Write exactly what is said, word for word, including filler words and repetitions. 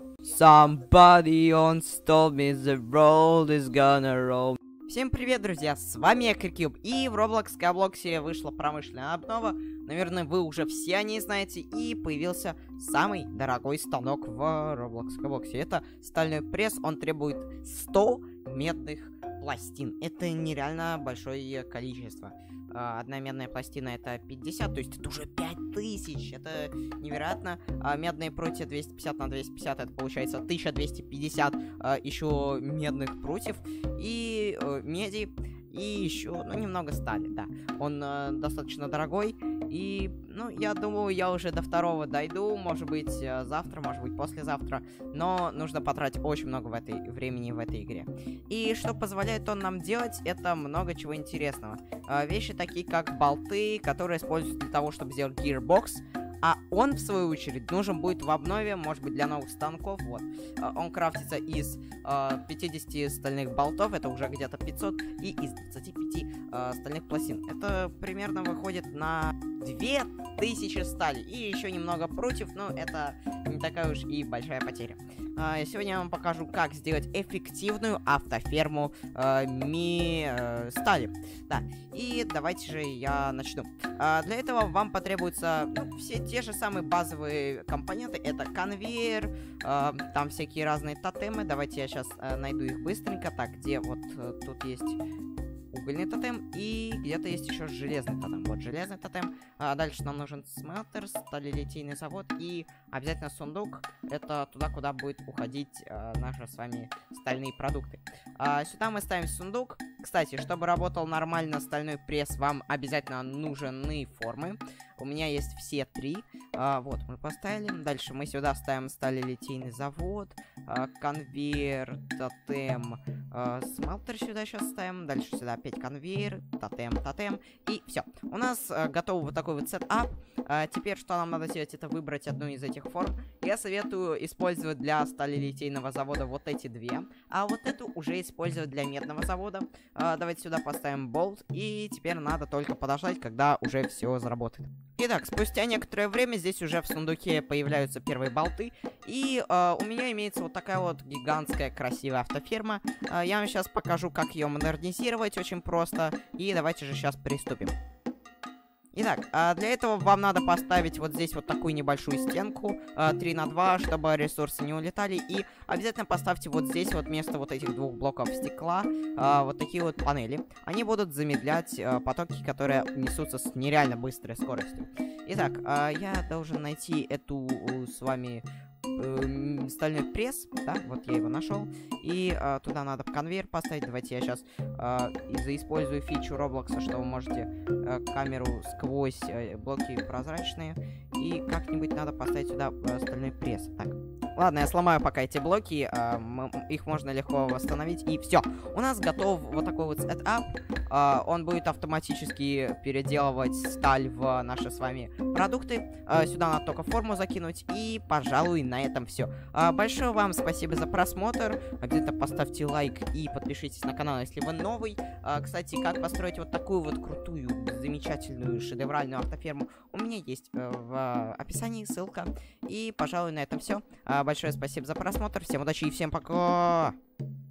Somebody once told me the world is gonna roll. Всем привет, друзья, с вами я, Крикьюб, и в Roblox Skyblock вышла промышленная обнова. Наверное, вы уже все о ней знаете, и появился самый дорогой станок в Roblox Skyblock. Это стальной пресс, он требует сто медных пластин. Это нереально большое количество. Одна медная пластина это пятьдесят, то есть это уже пять тысяч. Это невероятно. Медные прутья двести пятьдесят на двести пятьдесят, это получается тысяча двести пятьдесят еще медных прутьев. И э, меди, и еще, ну, немного стали, да. Он э, достаточно дорогой. И, ну, я думаю, я уже до второго дойду. Может быть, э, завтра, может быть, послезавтра. Но нужно потратить очень много в этой времени в этой игре. И что позволяет он нам делать, это много чего интересного. Э, вещи такие, как болты, которые используются для того, чтобы сделать Gearbox. А он, в свою очередь, нужен будет в обнове, может быть, для новых станков. Вот. Он крафтится из э, пятидесяти стальных болтов, это уже где-то пятьсот, и из двадцати пяти э, стальных пластин. Это примерно выходит на две тысячи стали. И еще немного прутьев, но это не такая уж и большая потеря. Э, сегодня я вам покажу, как сделать эффективную автоферму э, ми э, стали. Да, и давайте же я начну. Э, для этого вам потребуется, ну, все те же самые базовые компоненты. Это конвейер, э, там всякие разные тотемы. Давайте я сейчас э, найду их быстренько. Так, где вот э, тут есть угольный тотем, и где-то есть еще железный тотем. Вот железный тотем. А дальше нам нужен смелтер, сталелитейный завод и обязательно сундук. Это туда, куда будет уходить а, наши с вами стальные продукты. А, сюда мы ставим сундук. Кстати, чтобы работал нормально стальной пресс, вам обязательно нужны формы. У меня есть все три. А, вот, мы поставили. Дальше мы сюда ставим сталелитейный завод, а, конвейер, тотем, а, смелтер сюда сейчас ставим. Дальше сюда опять конвейер, тотем, тотем. И все. У нас а, готов вот такой вот сетап. А, теперь что нам надо сделать, это выбрать одну из этих форм. Я советую использовать для сталелитейного завода вот эти две. А вот эту уже использовать для медного завода. А, давайте сюда поставим болт. И теперь надо только подождать, когда уже все заработает. Итак, спустя некоторое время здесь уже в сундуке появляются первые болты. И э, у меня имеется вот такая вот гигантская красивая автоферма. Э, я вам сейчас покажу, как ее модернизировать очень просто. И давайте же сейчас приступим. Итак, э, для этого вам надо поставить вот здесь вот такую небольшую стенку э, три на два, чтобы ресурсы не улетали. И обязательно поставьте вот здесь вот вместо вот этих двух блоков стекла э, вот такие вот панели. Они будут замедлять э, потоки, которые несутся с нереально быстрой скоростью. Итак, э, я должен найти эту э, с вами э, стальной пресс, да, вот я его нашел. И э, туда надо конвейер поставить. Давайте я сейчас э, использую фичу Роблокса, что вы можете э, камеру сквозь э, блоки прозрачные. И как-нибудь надо поставить сюда э, стальной пресс. Так, ладно, я сломаю пока эти блоки, э, их можно легко восстановить. И все, у нас готов вот такой вот сетап. Э, он будет автоматически переделывать сталь в наши с вами продукты. Э, сюда надо только форму закинуть. И, пожалуй, на этом все. Э, большое вам спасибо за просмотр. Обязательно поставьте лайк и подпишитесь на канал, если вы новый. Э, кстати, как построить вот такую вот крутую, замечательную, шедевральную автоферму, у меня есть э, в описании ссылка. И, пожалуй, на этом все. Большое спасибо за просмотр. Всем удачи и всем пока!